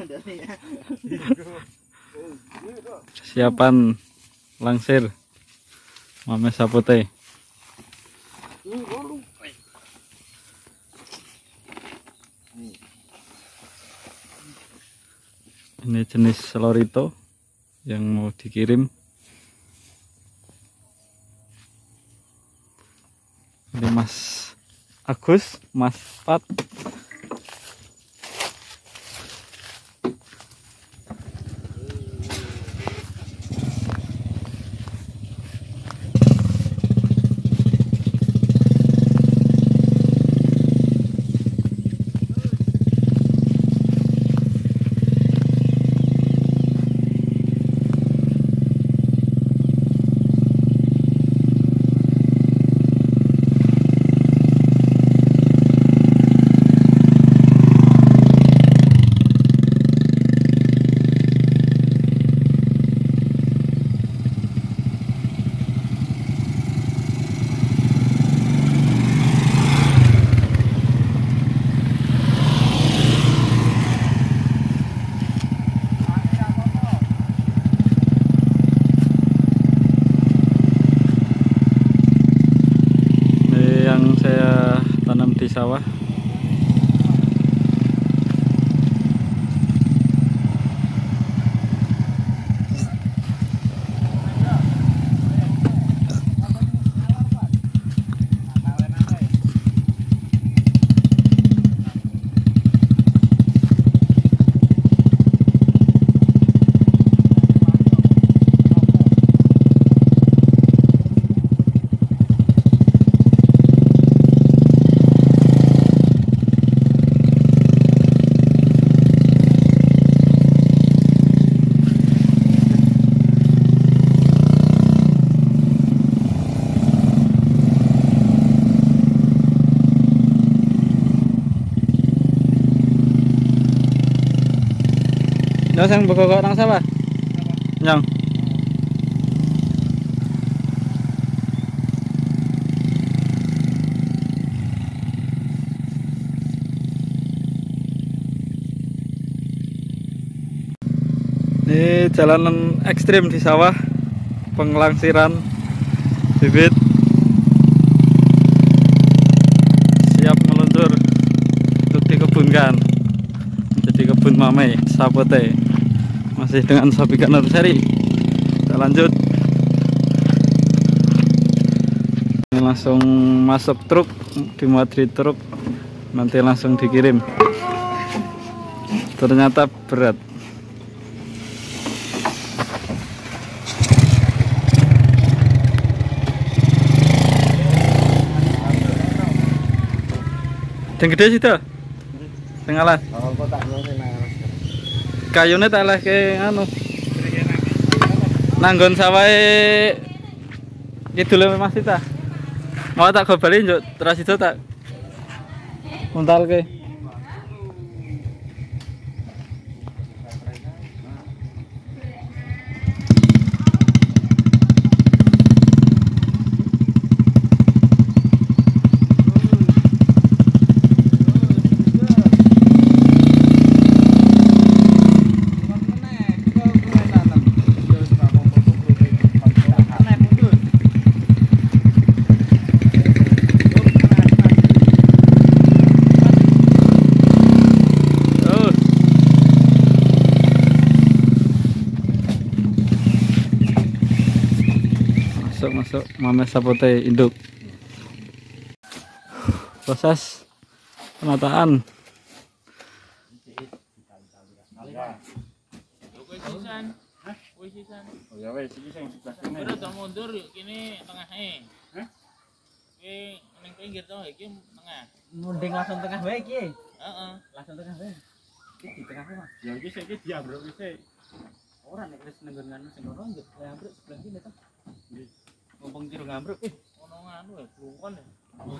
Siapan langsir Mame Sapote. Ini jenis lorito yang mau dikirim. Ini Mas Agus, Mas Pat. Saya tanam di sawah. Yang bekok nang sawah. Yang. Ini jalanan ekstrim di sawah, penglangsiran bibit siap meluncur untuk dikebunkan menjadi kebun Mame Sapote. Masih dengan Sabikan Nursery. Kita lanjut. Ini langsung masuk truk, dimuat di truk, nanti langsung dikirim. Ternyata berat. Yang gede sih tuh. Tengalan. Kayune tak lehke anu. Nanggon sawahe kidule Mas Tita. Mau tak gobali njuk terus itu tak untalke. Masuk Mame Sapote induk. Proses penataan. Oh ya wes iki sing sebelah kene. Ora do mundur kene tengahe. Hah? Iki ning pinggir to iki tengah. Munding langsung tengah wae iki. Heeh. Langsung tengah wae. Iki di tengah Mas. Ya iki sik iki diambruk wis. Ora nek wis nenggon nganu sing ora njuk ambruk sebelah kene to. Nggih. Mumpung kira ngambruk. Ono nganu ya blungkon ya.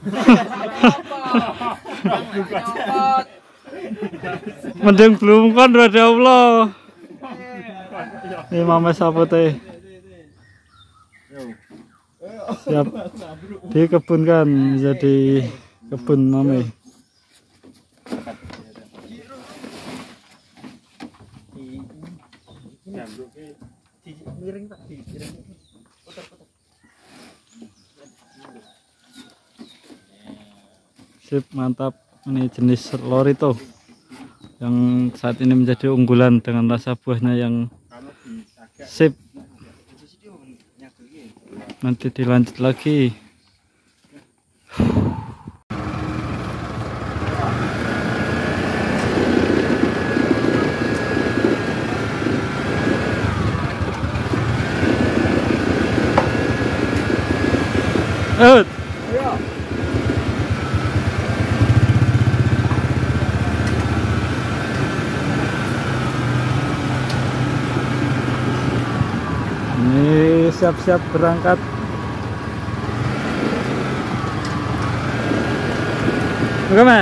Mending blungkon rada Allah. Ini Mame Sapote. Siap dikebunkan menjadi kebun Mame. Di miring Pak, di miring. Putar-putar. Sip, mantap. Ini jenis lorito yang saat ini menjadi unggulan dengan rasa buahnya yang sip. Nanti dilanjut lagi. Ini siap-siap berangkat. Bagaimana?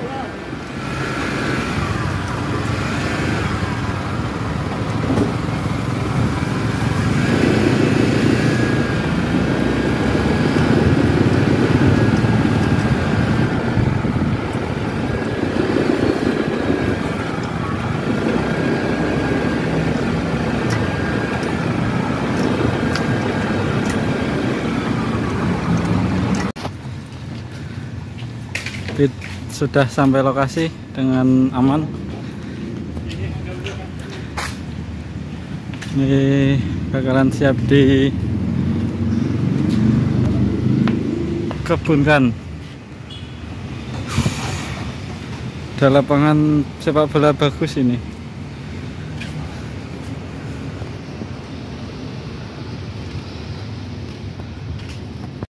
Sudah sampai lokasi dengan aman. Ini bakalan siap dikebunkan. Ada lapangan sepak bola bagus ini.